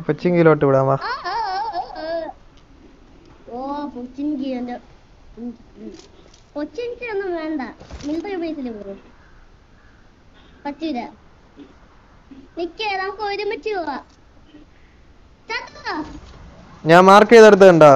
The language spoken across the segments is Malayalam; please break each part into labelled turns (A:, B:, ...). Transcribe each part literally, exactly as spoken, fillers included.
A: കൊച്ചിങ്കിലോട്ട് വിടാം വാ.
B: ഓ കൊച്ചിങ്കി കൊച്ചിങ്കി ഒന്നും വേണ്ട, മിലിറ്ററി ബേസിൽ പോകും. പറ്റൂല, നിക്കേ നമുക്ക് ഒരുമിച്ച് പോവാ.
A: ഞാൻ മാർക്ക് ചെയ്തെടുത്ത് കണ്ടാ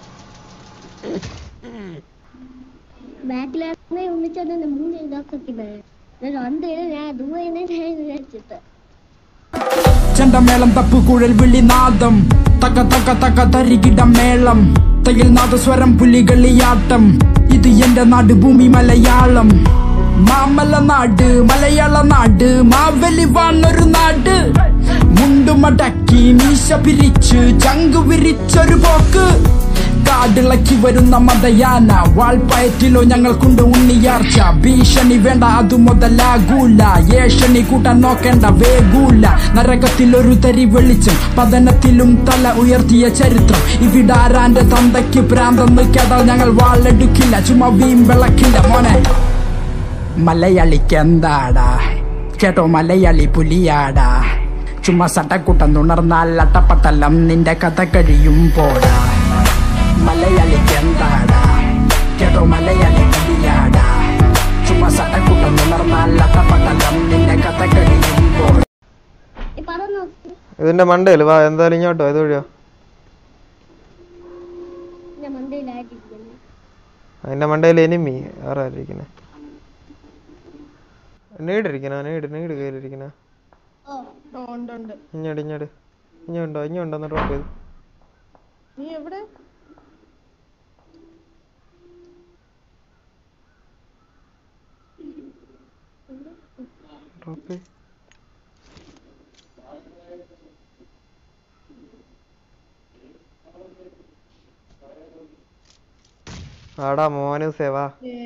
B: ബാക്കിലാണെ ഒന്നിച്ചൊന്നും മൂന്ന് ഇതാക്കത്തില്ല. രണ്ടേരും ഞാൻ ദൂരെ ഞാൻ വിചാരിച്ചിട്ട്
C: ചെണ്ടമേളം തപ്പുകുഴൽ വിളിനാദം തക തക തക തരികിട മേളം തയിൽ നാദസ്വരം പുലികളിയാട്ടം. ഇത് എന്റെ നാട് ഭൂമി മലയാളം. മാമല നാട് മലയാള നാട് മാവലി വാണൊരു നാട്. മുണ്ടുമടക്കി മീശ പിരിച്ച് ചങ്കു വിരിച്ചൊരു പോക്ക്. കാടിളക്കി വരുന്ന മതയാന വാൾപ്പയറ്റിലോ ഞങ്ങൾക്കുണ്ട് ഉണ്ണിയാർച്ച. ഭീഷണി വേണ്ട അതു മുതലാകൂല, ഏഷണി കൂട്ടാൻ നോക്കേണ്ട വേഗൂല. നരകത്തിലൊരു തരി വെളിച്ചം പതനത്തിലും തല ഉയർത്തിയ ചരിത്രം. ഇവിടാരാന്റെ തന്തയ്ക്ക് പ്രാന്തെന്ന് കേട്ടാൽ ഞങ്ങൾ വാളെടുക്കില്ല, ചുമ വീമ്പിളക്കില്ല മോനെ. മലയാളിക്കെന്താടാ കേട്ടോ, മലയാളി പുലിയാടാ. ചുമ സട്ടക്കുട്ടം തുണർന്നാൽ അട്ടപ്പട്ടലം നിന്റെ കഥ കഴിയും പോടാ. മലയാളിക്കെന്താടാ കേട്ടോ, മലയാളി പുലിയാടാ. ചുമ സട്ടക്കുട്ടം തുണർന്നാൽ അട്ടപ്പട്ടലം നിന്റെ കഥ കഴിയും പോടാ.
A: ഇതിന്റെ മണ്ടയില് വാ, എന്തായാലും ഇങ്ങോട്ടോ ഇത് വഴിയോ. അതിന്റെ മണ്ടയിൽ എനിമി വേറെ ആരിയിരിക്കണേ. നീടിരിക്കണ നീട് നീട് കയ്യിലിരിക്കണ. ഇഞ്ഞോട് ഇഞ്ഞോട് ഇഞ്ഞുണ്ടോ ഇഞ്ഞുണ്ടോ ഡ്രോപ്പ് ചെയ്ത്.
D: നീ എവിടെ?
A: ഡ്രോപ്പ് ആടാ മോന് സേവാ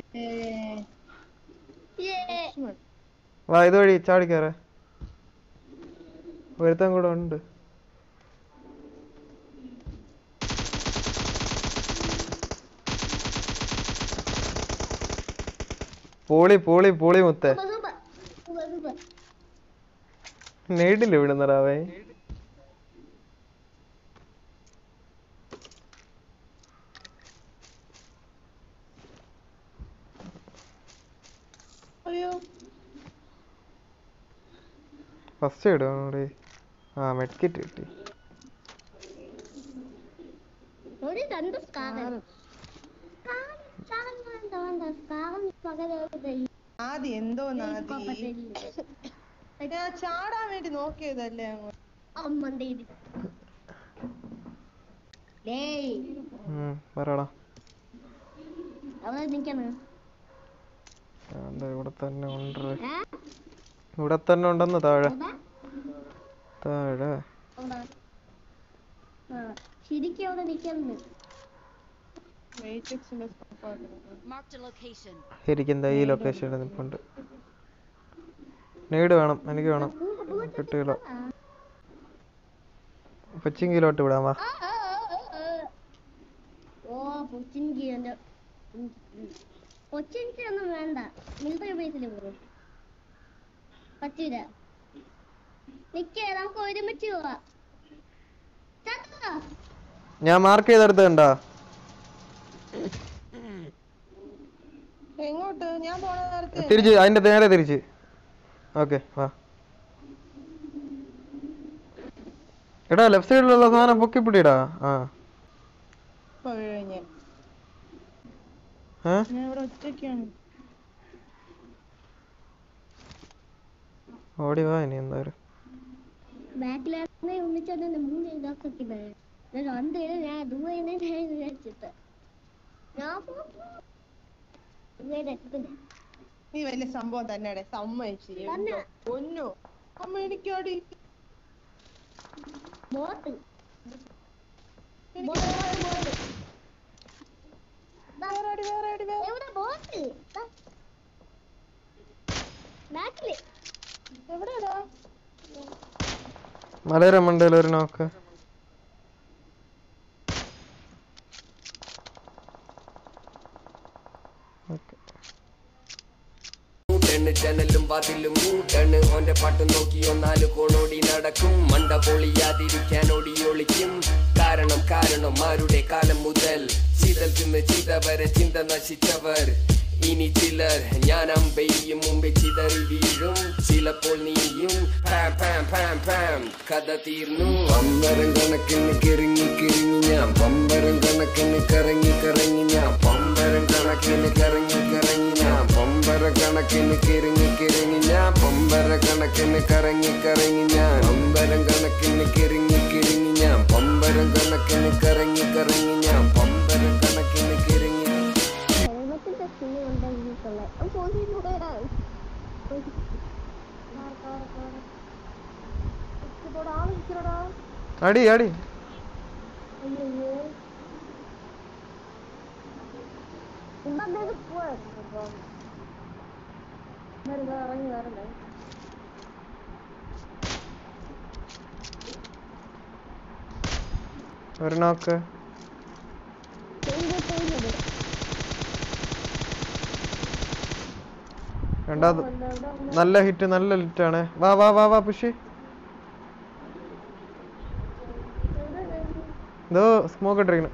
A: വാ, ഇതുവഴി ചാടിക്കേറ. ഒരുത്തം കൂടെ ഉണ്ട്. പോളി പോളി പോളി മുത്തേ നേടില്ല വിടുന്നറാവേ. ഫസ്റ്റ് ഇടേ. ആ മെഡ്കിറ്റ് കിട്ടി.
D: ആദ്യം എന്തോ ഞാൻ ചാടാൻ വേണ്ടി നോക്കിയതല്ലേ
A: പറയടാ. ഇവിടെ തന്നെ ഉണ്ട്, ഇവിടെ തന്നെ ഉണ്ടെന്ന്. താഴെ താഴെ ഇരിക്കുന്ന ഈ ലൊക്കേഷനിൽ നിൽപ്പുണ്ട്. നീട് വേണം, എനിക്ക് വേണം. കിട്ടിയില്ല. കൊച്ചിങ്കിലോട്ട് വിടാം വാ.
B: കൊച്ചിങ്കി ഒന്നും വേണ്ട, മിലിറ്ററി ബേസിൽ പോകും. പറ്റൂല, നിക്കേ നമുക്ക് ഒരുമിച്ച് പോവാ.
A: ഞാൻ മാർക്ക് ചെയ്തെടുത്ത് കണ്ടാ.
D: എങ്ങോട്ട്? ഞാൻ പോണ നേരത്തെ
A: തിരിച്ച് അതിന്റെ നേരെ തിരിച്ച്. ഓക്കെ വാ. എടാ ലെഫ്റ്റ് സൈഡിലുള്ള സാധനം പൊക്കിപ്പിടിടാ. ആ ഓടി വാ ഇനി എന്തായാലും.
B: ബാക്കിലാണെ ഒന്നിച്ചൊന്നും മൂന്ന് ഇതാക്കത്തില്ല. രണ്ടേരും ഞാൻ ദൂരെ ഞാൻ വിചാരിച്ചിട്ട്
D: നീ വലിയ സംഭവം തന്നെ സമ്മതിച്ചു. ഒന്നു അമ്മ എനിക്കോടി
B: ബോട്ട്
A: മലയുടെ മണ്ടയിൽ ഒരു നോക്ക്.
E: മൂടണ് ജനലും വാതിലും മൂടണ് ഓന്റെ പാട്ട് നോക്കി ഒന്നാല് കോണോടി നടക്കും മണ്ട പൊളിയാതിരിക്കാൻ ഓടി ഒളിക്കും കാരണം കാരണം ആരുടെ കാലം മുതൽ ചിതൽ തിന്ന് ചിത വരെ ചിന്ത നശിച്ചവർ ഇനി ചിലർ ഞാൻ അമ്പെയ്യും മുമ്പേ ചിതറി വീഴും ചിലപ്പോൾ നീയും പാം പാം പാം പാം കഥ തീർന്നു പമ്പരം കണക്കിന് കിറങ്ങി കിറങ്ങി ഞാൻ പമ്പരം കണക്കിന് കറങ്ങി കറങ്ങി ഞാൻ പമ്പരം കണക്കിന് കറങ്ങി കറങ്ങി ഞാൻ പമ്പര കണക്കിന് കിറങ്ങി കിറങ്ങി ഞാൻ പമ്പര കണക്കിന് കറങ്ങി കറങ്ങി ഞാൻ പമ്പരം കണക്കിന് കിറങ്ങി കിറങ്ങി ഞാൻ പമ്പരം കണക്കിന് കറങ്ങി കറങ്ങി ഞാൻ പമ്പരം കണക്കിന് കിറങ്ങി
A: അടി അടി ഒരു നോക്ക് രണ്ടാമത് നല്ല ഹിറ്റ് നല്ല ഹിറ്റാണ് വാ വാ വാ വാ പുഷി ഇതോ സ്മോക്ക് ഇട്ടിരിക്കുന്നു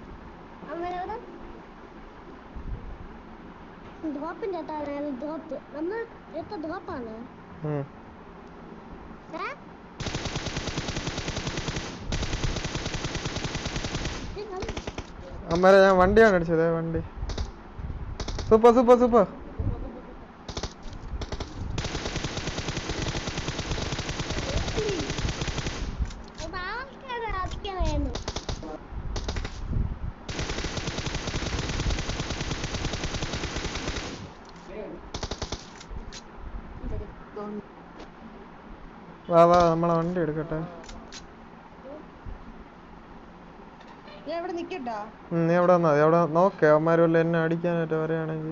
B: ഡ്രോപ്പിന്റെ ഡ്രോപ്പ് നമ്മൾ എത്ര ഡ്രോപ്പാണ്
A: അമ്മരെ ഞാൻ വണ്ടിയാണ് അടിച്ചത് വണ്ടി സൂപ്പർ സൂപ്പർ സൂപ്പർ വാ വാ നമ്മളെ വണ്ടി എടുക്കട്ടെ നീ എവിടെ വന്നാ മതി അവിടെ നോക്കേ അവന്മാര് വല്ല എന്നെ അടിക്കാനായിട്ട് വരെയാണെങ്കിൽ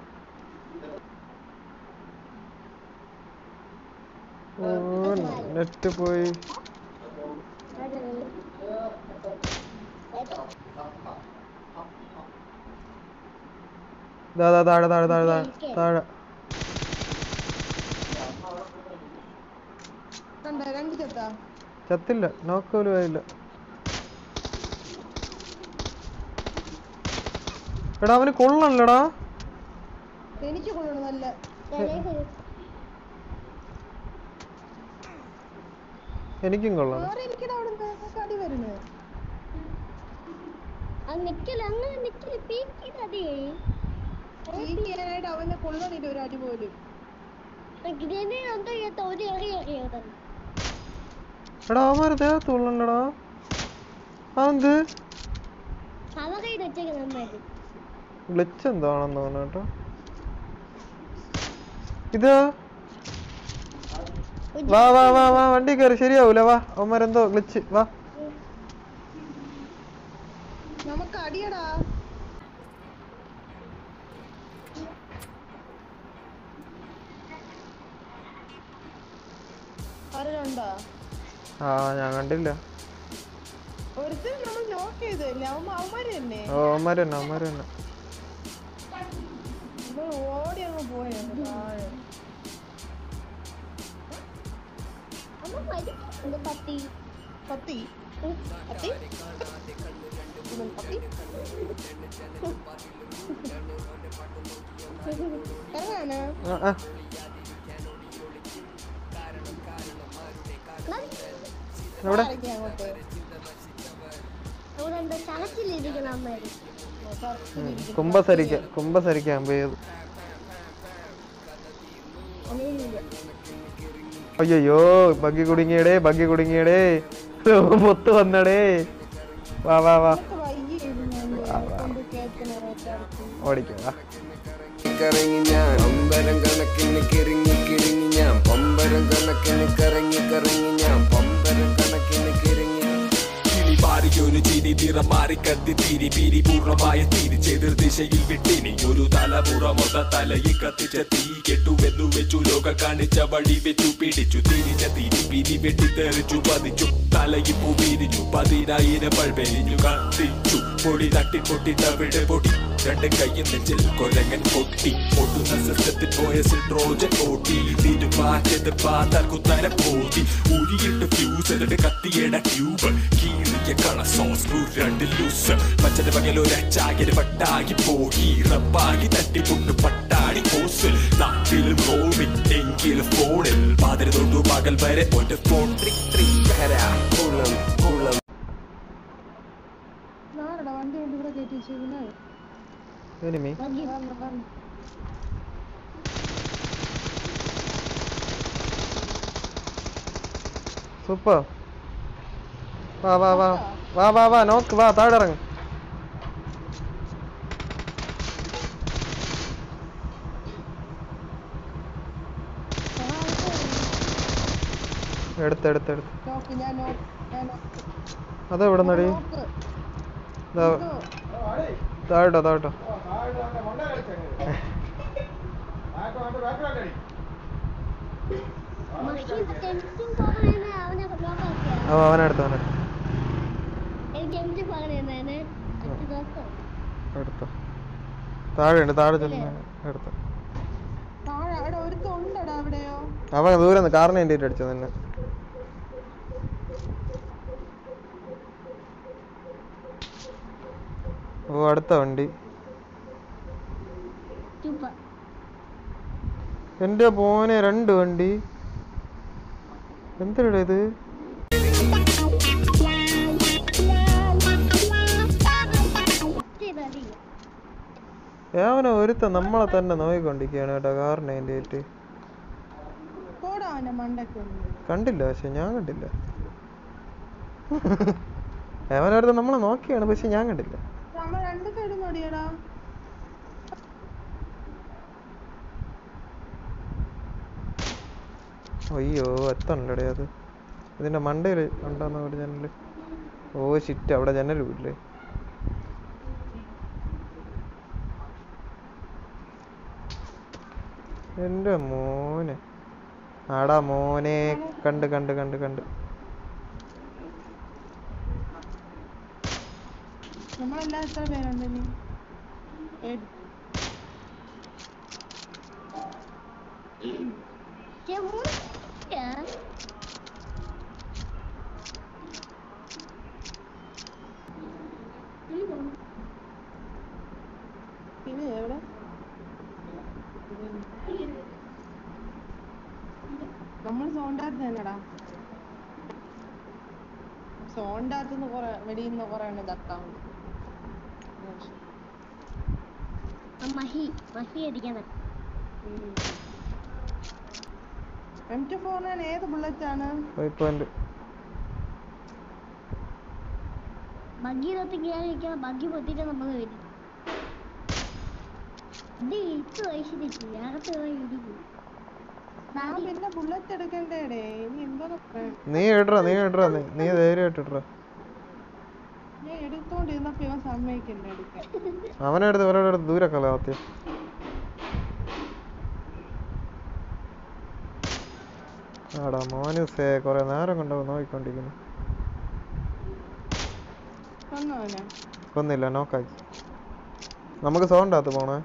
A: ഓ നെറ്റ് പോയി താഴെ താഴെ താഴെ താഴെ താഴെ ചത്തില്ല നോക്ക് പോലും ആയില്ല എടാ അവന് കൊള്ളണല്ലടാ
D: എനിക്ക് കൊള്ളണമല്ല
A: എനിക്കും കൊള്ളണം
D: അവനെ കൊള്ളണില്ല ഒരു അടി പോലും
A: എടാ അവന്മാരെ ദേഹത്ത് കൊള്ളണ്ടടാ അതെന്ത് ഗ്ലിച്ച് എന്താണെന്ന് തോന്നുന്നു കേട്ടോ ഇത് വാ വാ വാ വാ വണ്ടി കയറി ശരിയാവൂല വാ അവന്മാരെന്തോ ഗ്ലിച്ച് വാ
D: നമുക്ക് അടിയടാ ആരുണ്ടോ
A: ആ ഞാൻ കണ്ടില്ല
D: ഒരുത്തൻ നമ്മൾ നോക്ക് ചെയ്തല്ലേ അവന്മാര് തന്നെ
A: ഓ അവന്മാര് തന്നെ അവന്മാര് തന്നെ
D: ഓടി അങ്ങ് പോയോ
B: പത്തി
D: പത്തി പത്തി ഇറങ്ങാനാ
A: എവിടെ കുമ്പസരിക്ക കുമ്പസരിക്കാൻ പോയത് അയ്യോ ബഗ്ഗി കുടുങ്ങിയടേ ബഗ്ഗി കുടുങ്ങിയടേ പൊത്ത് വന്നടേ വാ വാ വാ ഓടിക്കാം
E: കറങ്ങി ഞാൻ പമ്പരം കണക്കിന് കിറങ്ങി കിറങ്ങി ഞാൻ പമ്പരം കണക്കിന് കറങ്ങി കറങ്ങി ഞാൻ പമ്പരം കണക്കിന് കിറങ്ങി
F: ഒരു ചിരി നിറം മാറി കത്തി തിരി പിരി പൂർണ്ണമായ തിരിച്ചെതിർ ദിശയിൽ വിട്ടിനി ഒരു തലമുറ മൊത്ത തലയിൽ കത്തിച്ച തീ കെട്ടുവെന്നു വെച്ചു ലോക കാണിച്ച വഴി വെച്ചു പിടിച്ചു തിരിച്ച തിരി പിരി വെട്ടി തെറിച്ചു പതിച്ചു തലയിൽ പൂ പിരിഞ്ഞു പതിനായിരം പൾവെരിഞ്ഞു കത്തിച്ചു പൊടി തട്ടി പൊട്ടി തവിട് പൊടി രണ്ടും കയ്യും നെഞ്ചിൽ കൊരങ്ങൻ പൊട്ടി പൊട്ടുന്ന സിസ്റ്റത്തിൽ പോയ സിട്രോജൻ ഓട്ടി തിരുമാറ്റത് പാതാൽ കുത്തര പോതി ഉരിയിട്ട് ഫ്യൂസ് എന്നിട്ട് കത്തിയുടെ ട്യൂബ് കീറിയ കള സോസ് രണ്ട് ലൂസ് മറ്റൊരു പകലൊരച്ചാകിന് പട്ടാകി പോയി റബ്ബാകി തട്ടി പൊട്ട് പട്ടാടി കോസ് നാട്ടിലും റോമിൽ എങ്കിലും ഫോണിൽ പാതിര തൊട്ടു പകൽ വരെ ഒരു ഫോൺ ട്രിക് ട്രിക് കുളം കുളം
D: വണ്ടി കൊണ്ട് ഇവിടെ കയറ്റി വെച്ചിരിക്കുന്നത്
A: enemy സൂപ്പർ വാ വാ വാ വാ വാ വാ നോക്ക് വാ താഴെ ഇറങ്ങ് എടുത്ത് എടുത്ത് എടുത്ത് അതെവിടെ നടി താഴട്ടോ താഴട്ടോ അവനെടുത്തോ അവനെടുത്തോ എടുത്തോ താഴെ ഉണ്ട് താഴെ ചെന്ന് എടുത്തോ അവൻ ദൂരെ നിന്ന് കാറിന് വേണ്ടിട്ട് അടിച്ചോ നിന്നെ ഓ അടുത്ത വണ്ടി എന്റെ പോനെ രണ്ട് വണ്ടി എന്തിനാ ഇത് അവനെ ഒരുത്ത നമ്മളെ തന്നെ നോക്കിക്കൊണ്ടിരിക്കുകയാണ് കേട്ടോ കാറിന് വേണ്ടിയിട്ട് കണ്ടില്ല പക്ഷെ ഞാൻ കണ്ടില്ല അവനടുത്ത് നമ്മളെ നോക്കിയാണ് പക്ഷെ ഞാൻ കണ്ടില്ല അയ്യോ എത്തണ്ടേ അത് ഇതിന്റെ മണ്ടയില് ഉണ്ടാകുന്ന ഒരു ജനല് ഓ ഷിറ്റ് അവിടെ ജനലും ഇല്ലേ എന്റെ മോനെ ആടാ മോനെ കണ്ട് കണ്ട് കണ്ട് കണ്ട്
D: നമ്മളെല്ലാം എത്ര പേരുണ്ട് ഇനി പിന്നെ എവിടെ നമ്മൾ സോണ്ടാത്ത് തന്നെടാ സോണ്ടാത്തുനിന്ന് കൊറേ വെടിയുന്ന കൊറേ എണ്ണം തട്ടാൻ
B: മഹി മഹി അടിക്കാൻ
D: എം ടു ഫോർ നയൻ ഏത് ബുള്ളറ്റ് ആണ്
B: ബഗ്ഗി തൊട്ട് കയറിയിരിക്കാൻ ബഗ്ഗി പൊത്തിട്ട് നമ്മൾ വരും ഇട്ട് വയസ്സിലേക്ക് അകത്ത് ഇടിക്കും
D: പിന്നെ ബുള്ളറ്റ് എടുക്കണ്ടേടേ ഇനി എന്തോ
A: നീ ഇടറാ നീ ഇടറാ നീ ധൈര്യമായിട്ട് ഇടറാ
D: ഞാൻ എടുത്തോണ്ടിരുന്നപ്പോ ഇവൻ സമ്മതിക്കണ്ടേ എടുക്കാൻ
A: അവനെടുത്ത് അവരുടെ അടുത്ത് ദൂരെ കലാത്തി ആടാ മോനുസേ കൊറേ നേരം കൊണ്ടോ നോക്കിക്കൊണ്ടിരിക്കുന്നു കൊന്നില്ല നോക്കാക്കി നമുക്ക് സൗണ്ടാത്ത് പോണേ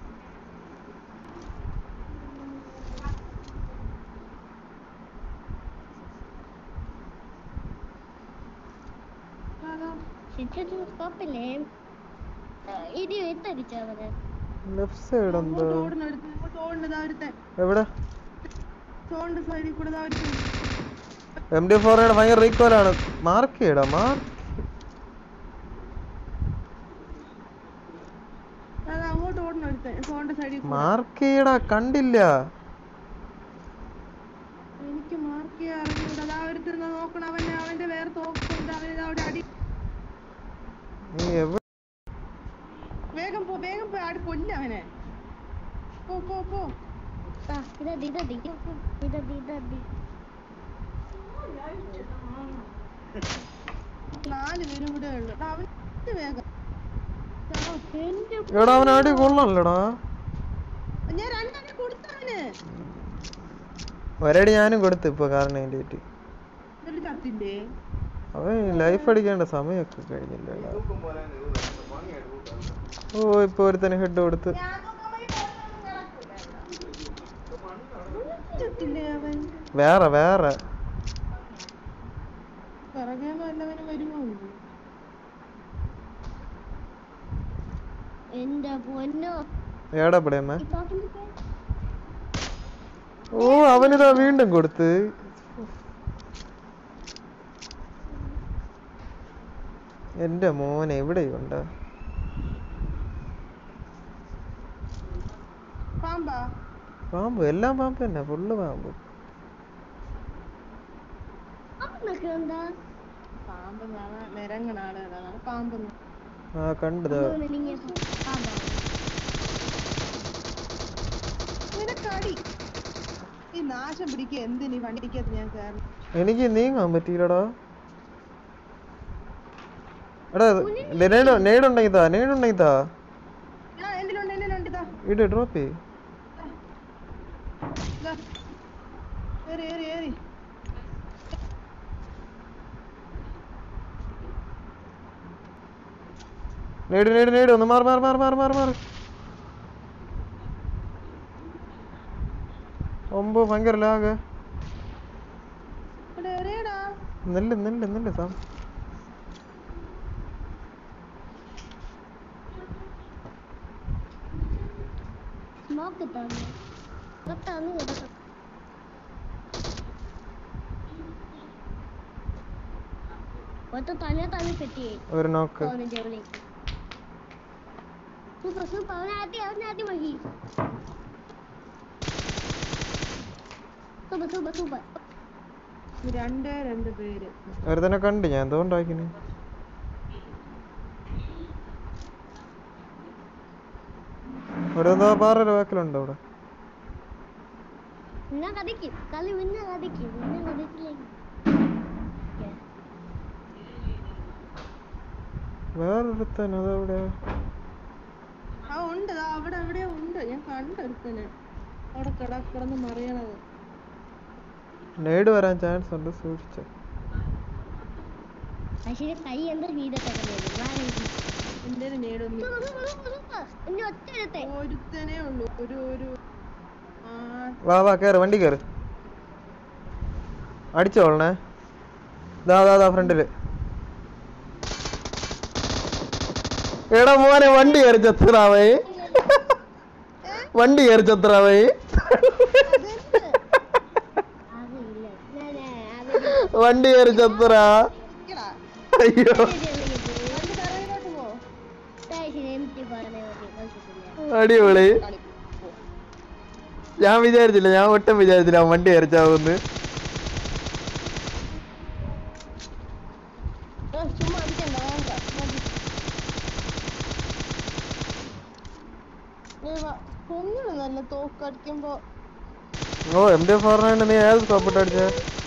A: ലെഫ്റ്റ് സൈഡ് എന്തോ എവിടെ എം ഡി ഫോർ ഭയങ്കര റീകോലാണ് മാർക്ക് ചെയ്യടാ മാർക്ക് മാർക്ക് ചെയ്യടാ കണ്ടില്ല
D: എനിക്ക് മാർക്ക് ചെയ്യാറുണ്ട് അതാ നോക്കണം അവനെ അവന്റെ വേറെ തോക്കുണ്ട് അവനെ അവിടെ അടി വേഗം പോ വേഗം പോ ആടി കൊല്ല അവനെ പോ പോ പോ നാല് പേരും കൂടെ ഉള്ളു അവന് വേഗം
A: എടാ അവൻ അടി കൊള്ളാമല്ലടാ
D: ഞാൻ രണ്ടടി കൊടുത്തവന്
A: ഒരടി ഞാനും കൊടുത്തു ഇപ്പൊ കാരണം വേണ്ടിട്ട്
D: ചത്തിന്റെ
A: അവൻ ലൈഫ് അടിക്കേണ്ട സമയമൊക്കെ കഴിഞ്ഞില്ല. ഓ ഇപ്പൊ ഒരുത്തന്നെ ഹെഡ് കൊടുത്ത്. വേറെ വേറെ
B: എന്റെ പൊന്നോ.
A: ഏടാ പടയമ്മ. ഓ അവനിതാ വീണ്ടും കൊടുത്ത്. എന്റെ മോനെ എവിടെയുണ്ട് പാമ്പ്? എല്ലാം പാമ്പ് തന്നെ, ഫുള്ള് പാമ്പ്. ആ കണ്ടത് എനിക്ക് നീങ്ങാൻ പറ്റിയില്ലടാ. എടാ നേടുണ്ടെങ്കിത്താ നേടുണ്ടെങ്കിത്താ വീട് ഡ്രോപ്പ് ചെയ്യ്. നേട് നേട് നേട് ഒന്ന് മാറി മാറി മാറി മാറി മാറി മാറി. ഒമ്പോ ഭയങ്കര ലാഗ്. നെല്ല് നെല്ല് നെല്ല് സാ ഒരു നോക്ക്. ഒരുത്തനെ കണ്ട് ഞാൻ എന്തുകൊണ്ടാക്കിന്. ഓരോന്നോ പാറയുടെ വാക്കിലുണ്ടോ അവിടെ? വേറൊരുത്തൻ അതവിടെ നേട് വരാൻ ചാൻസ് ഉണ്ട്, സൂക്ഷിച്ച. വാ വാ കേറ്, വണ്ടി കേറ്. അടിച്ചോളണേ. ദാ ദാ ദാ ഫ്രണ്ടില്. എടാ മോനെ വണ്ടി കയറി ചത്രാവേ, വണ്ടി കയറി ചത്രാവേ. വണ്ടി കയറി ചത്ര. അയ്യോ അടിപൊളി. ഞാൻ വിചാരിച്ചില്ല, ഞാൻ ഒട്ടും വിചാരിച്ചില്ല അവൻ വണ്ടി കയറിച്ചാവുന്ന്. ഓ എം ഡി ഫോറിനായിട്ട് നീ ഏത് സ്കോപ്പിട്ട് അടിച്ചേ?